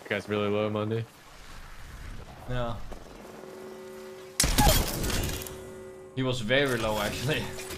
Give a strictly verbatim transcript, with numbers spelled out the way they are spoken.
guy's really low, Mande. Yeah. He was very low actually.